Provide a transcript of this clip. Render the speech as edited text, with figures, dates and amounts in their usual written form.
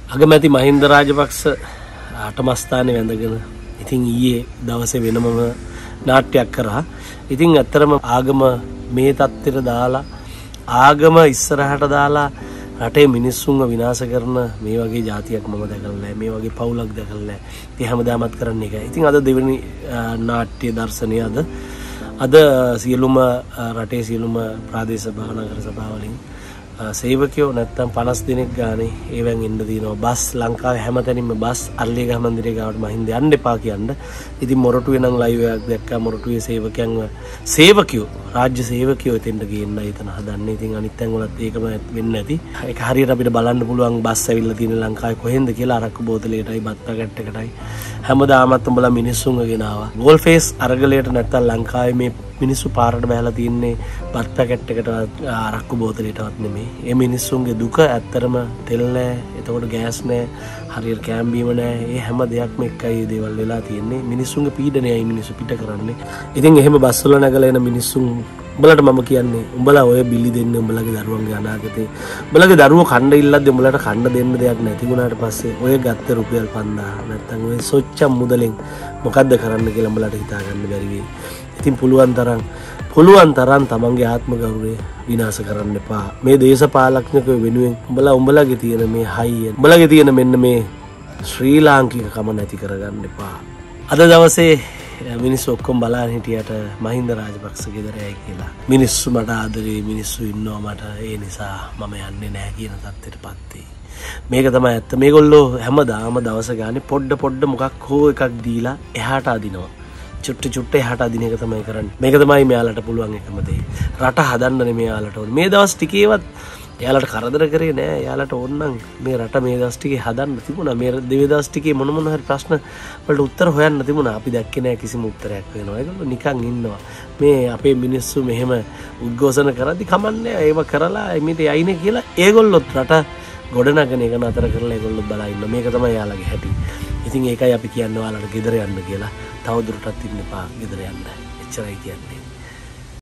අගමැති මහින්ද රාජපක්ෂ අටමස්ථානයේ වැඳගෙන ඉතින් ඊයේ දවසේ වෙනමම නාට්‍යයක් කරා. ඉතින් ඇත්තරම ආගම මේ තත්ත්වෙට දාලා ආගම ඉස්සරහට දාලා රටේ මිනිස්සුන්ව විනාශ කරන මේ වගේ જાතියක් මම දැකලා නැහැ. මේ වගේ පවුලක් දැකලා නැහැ. ඉතින් හැමදාමත් කරන්නේ ඒකයි. ඉතින් අද දෙවෙනි නාට්‍ය දර්ශනය අද සියලුම රටේ සියලුම ප්‍රාදේශ සභා නගර සභා වලින් සේවකයෝ නැත්තම් 50 දෙනෙක් ගානේ ඒවෙන් ඉන්න දිනවා. බස් ලංකාවේ හැමතැනින්ම බස් අල්ලේගහ මන්දිරේ ගාවට මහින්ද යන්න එපා කියන්න. ඉතින් මොරටුවේ නම් ලයිව් එකක් දැක්කා. මොරටුවේ සේවකයෝ රාජ්‍ය සේවකයෝ එතෙන්ට ගේන්න එතන හදන්නේ. ඉතින් අනිත් තැන් වලත් ඒකම වෙන්නේ නැති. ඒක හරියට අපිට බලන්න පුළුවන් බස් ඇවිල්ලා තියෙන ලංකාවේ කොහෙන්ද කියලා අරක්කු බෝතලයටයි බත් පැකට් එකටයි හැමදාමත් උඹලා මිනිස්සුන්ව ගෙනාවා. ගෝල් ෆේස් අරගලයට නැත්තම් ලංකාවේ මේ මිනිස්සු පාරට බහලා තියන්නේ බත් පැකට් එකට අරක්කු බෝතලයටවත් නෙමෙයි. මේ මිනිස්සුන්ගේ දුක ඇත්තරම තෙල් නැහැ, එතකොට ගෑස් නැහැ, හරියට කෑම බීම නැහැ. මේ හැම දෙයක්ම එක්කයි මේ දේවල් වෙලා තියෙන්නේ. මිනිස්සුන්ගේ පීඩනයයි මිනිස්සු පිට කරන්නේ. ඉතින් එහෙම බස් වල නැගලා එන මිනිස්සුන් උඹලට මම කියන්නේ උඹලා ඔය බිලි දෙන්නේ උඹලගේ දරුවන්ගේ අනාගතේ. උඹලගේ දරුවෝ කණ්ඩ ඉල්ලද්දී උඹලට කණ්ඩ දෙන්න දෙයක් නැති වුණාට පස්සේ ඔය ගත්ත රුපියල් 5000 නැත්තම් ඔය සොච්චම් මුදලෙන් මොකද්ද කරන්න කියලා උඹලට හිතා ගන්න බැරි වෙයි. ඉතින් පුළුවන් තරම් තමන්ගේ ආත්ම ගෞරවය විනාශ කරන්න එපා. මේ දේශපාලඥකයෝ වෙනුවෙන් උඹලගේ තියෙන මේ හයිය උඹලගේ තියෙන මෙන්න මේ ශ්‍රී ලාංකිකකම නැති කරගන්න එපා. අද දවසේ මිනිස්සු ඔක්කොම බලන් හිටියට මහින්ද රාජපක්ෂ ගෙදර යයි කියලා. මිනිස්සු මට ආදරේ, මිනිස්සු ඉන්නවා මට. ඒ නිසා මම යන්නේ නැහැ කියන තත්ත්වයටපත් වෙයි. මේක තමයි ඇත්ත. මේගොල්ලෝ හැමදාම දවස ගානේ පොඩ මොකක් හෝ එකක් දීලා එහාට අදිනවා. චුට්ට එහාට අදින එක තමයි කරන්නේ. මේක තමයි මෙයාලට පුළුවන් එකම දේ. රට හදන්න නෙමෙයි මෙයාලට ඕනේ. මේ දවස් ටිකේවත් එයාලට කරදර කරේ නෑ. එයාලට ඕනනම් මේ රට මේ දවස් ටිකේ හදන්න තිබුණා. මේ දවස් ටිකේ මොන හරි ප්‍රශ්න වලට උත්තර හොයන්න තිබුණා. අපි දැක්කේ නෑ කිසිම උත්තරයක් වෙනවා. ඒගොල්ලෝ නිකන් ඉන්නවා. මේ අපේ මිනිස්සු මෙහෙම උද්ඝෝෂණ කරද්දි කමන්නේ ඒව කරලා එමිට යයිනේ කියලා ඒගොල්ලොත් රට ගොඩනගන එක නතර කරලා ඒගොල්ලෝ බලා ඉන්නවා. මේක තමයි යාළගේ හැටි. ඉතින් ඒකයි අපි කියන්නේ ඔයාලට ගෙදර යන්න කියලා. තවදුරටත් ඉන්න එපා ගෙදර යන්න. එච්චරයි කියන්නේ.